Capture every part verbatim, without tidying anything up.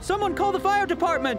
Someone call the fire department!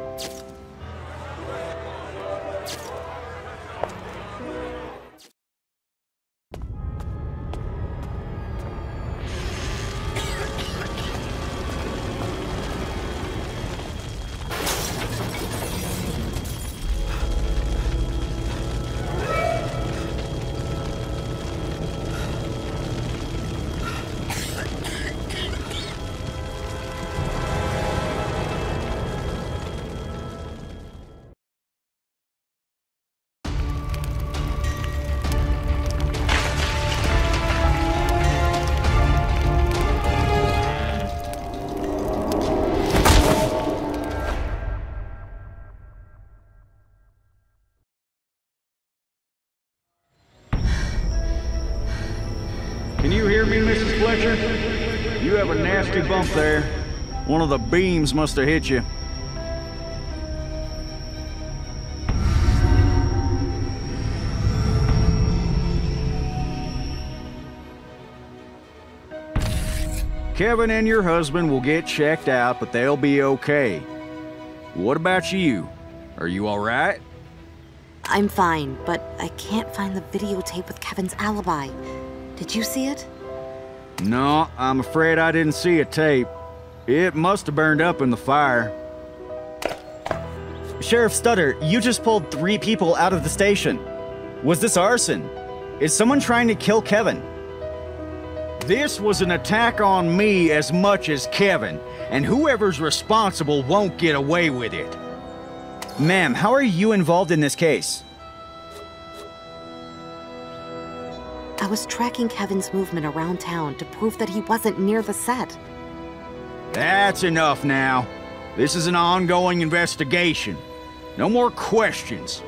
Can you hear me, Missus Fletcher? You have a nasty bump there. One of the beams must have hit you. Kevin and your husband will get checked out, but they'll be okay. What about you? Are you all right? I'm fine, but I can't find the videotape with Kevin's alibi. Did you see it? No, I'm afraid I didn't see a tape. It must have burned up in the fire. Sheriff Stutter, you just pulled three people out of the station. Was this arson? Is someone trying to kill Kevin? This was an attack on me as much as Kevin, and whoever's responsible won't get away with it. Ma'am, how are you involved in this case? I was tracking Kevin's movement around town to prove that he wasn't near the set. That's enough now. This is an ongoing investigation. No more questions.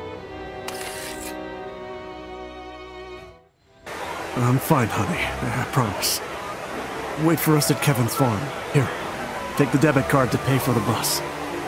I'm fine, honey. I promise. Wait for us at Kevin's farm. Here, take the debit card to pay for the bus.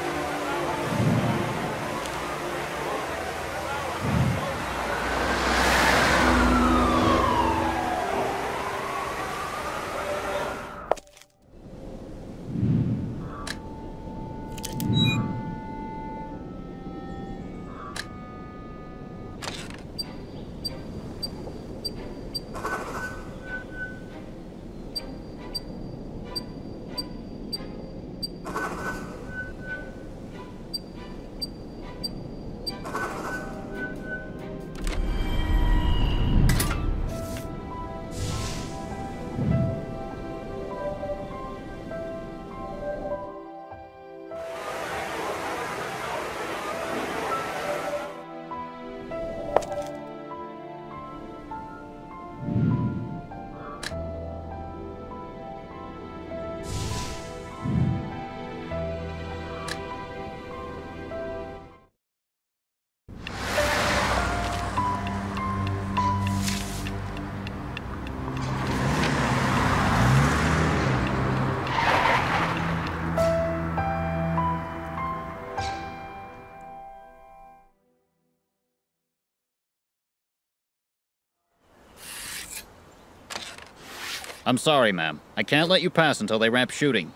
I'm sorry, ma'am. I can't let you pass until they wrap shooting.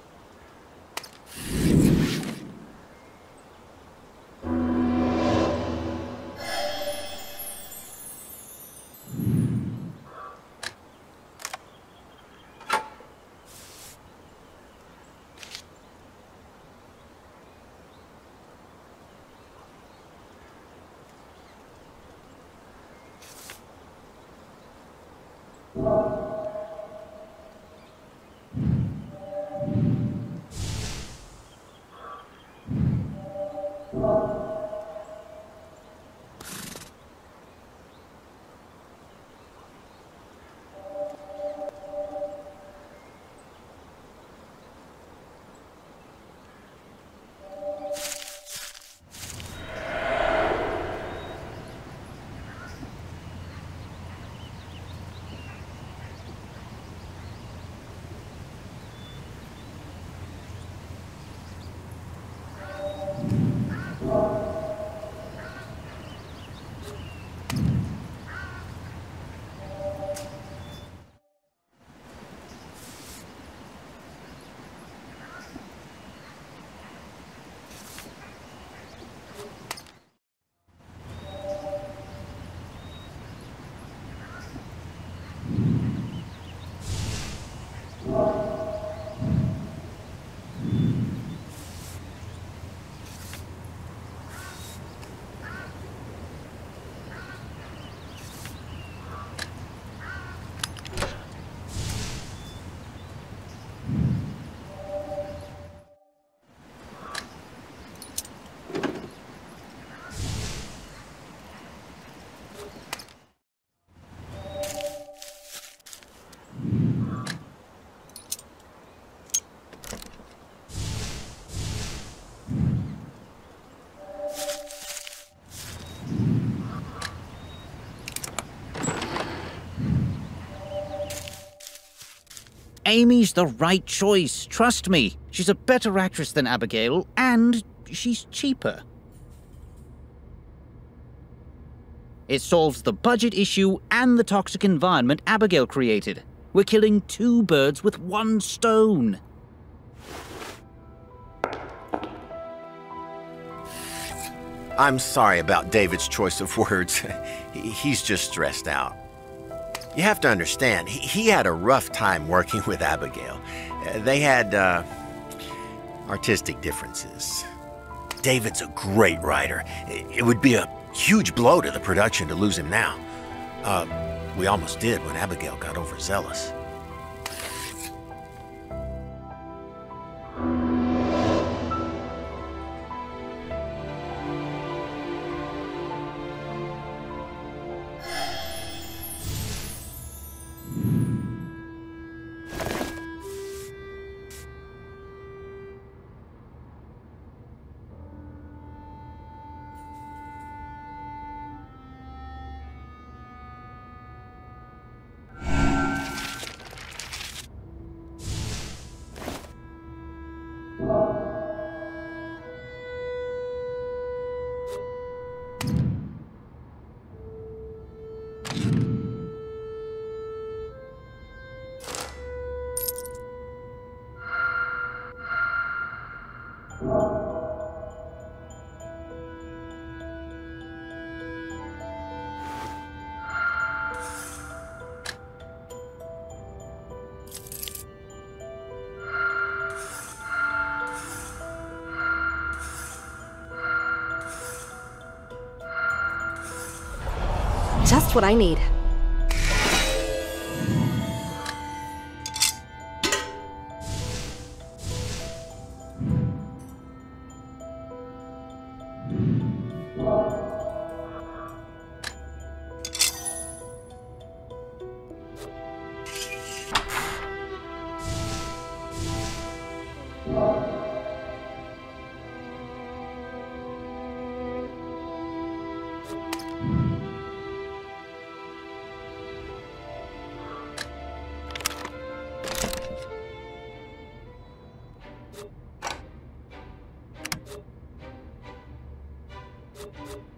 Amy's the right choice. Trust me. She's a better actress than Abigail, and she's cheaper. It solves the budget issue and the toxic environment Abigail created. We're killing two birds with one stone. I'm sorry about David's choice of words. He's just stressed out. You have to understand, he had a rough time working with Abigail. They had, uh, artistic differences. David's a great writer. It would be a huge blow to the production to lose him now. Uh, we almost did when Abigail got overzealous. Just what I need. You